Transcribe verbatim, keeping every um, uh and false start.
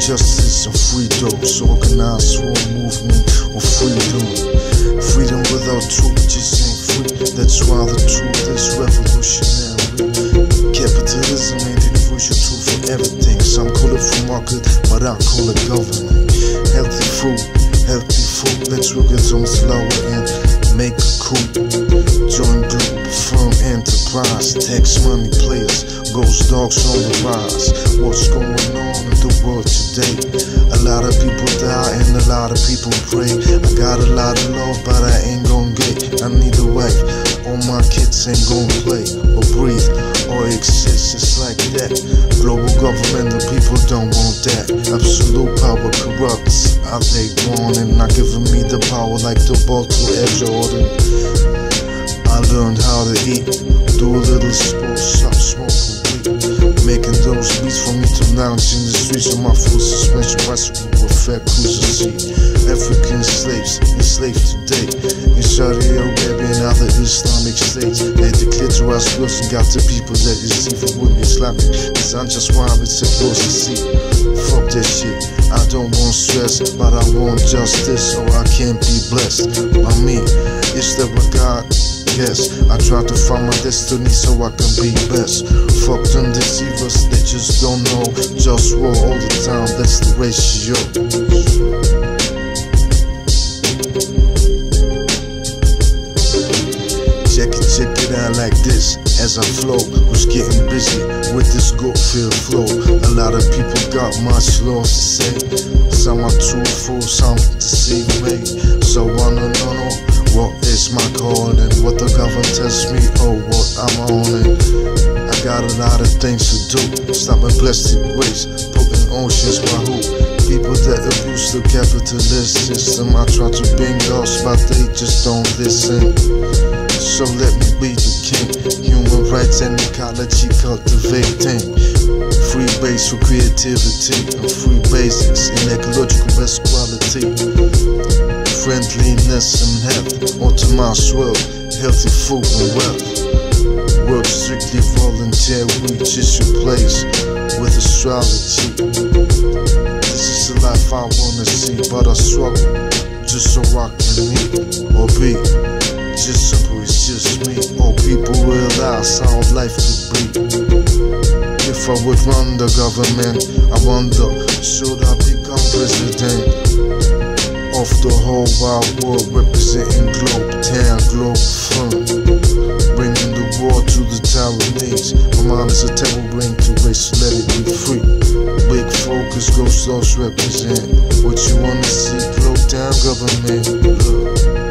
justice and freedom, organized for a movement of freedom. Freedom without truth just ain't free. That's why the truth is revolutionary. Capitalism ain't the universal tool for everything. Some call it free market, but I call it government. Healthy food, healthy food. Let's work it on slower and make a coup. Join group, firm enterprise. Tax money players, ghost dogs on the rise. What's going on in the world today? A lot of people die and a lot of people pray. I got a lot of love, but I ain't gon' get. I need a wife. All my kids ain't gon' play or breathe or exist. It's like that. Global government, the people don't want that. Absolute power corrupts. How they want and not giving me the power like the ball to Air Jordan. I learned how to eat, do a little sports, stop smoking weed, making those beats for me to lounge in the streets on my full suspension bicycle with fat cruiser seat. African slaves enslaved today in Saudi Arabia and other Islamic states. They declared to us girls and got the people that is even with me Islamic. Cause I'm just why it's supposed to see. Fuck that shit. I don't want stress, but I want justice, so I can't be blessed by me. Is there a God? Yes, I try to find my destiny so I can be best. Fuck them deceivers, they just don't know. Just war all the time, that's the ratio. Check it, check it out like this. As I flow, was getting busy with this good-filled flow. A lot of people got much lost to say. Some are truthful, some deceive me. So I don't know what is my calling, what the government tells me, oh what I'm on it. I got a lot of things to do. Stopping plastic waste, putting oceans by who? People that abuse the capitalist system. I try to bring us, but they just don't listen. So let me be the king. Human rights and ecology cultivating. Free base for creativity and free basics in ecological best quality. Friendliness and health, onto my swell, healthy food and wealth. Work strictly voluntary, just your place with astrology. This is the life I wanna see, but I struggle just so I can eat or be. Just simple, it's just me. All people realize how life could be. If I would run the government, I wonder, should I become president of the whole wide world, representing Globe Town, Globe Fun, bringing the war to the Taiwanese. My mind is a terrible brain to waste, let it be free. Big focus, ghost laws represent what you wanna see. Globe Town government, look.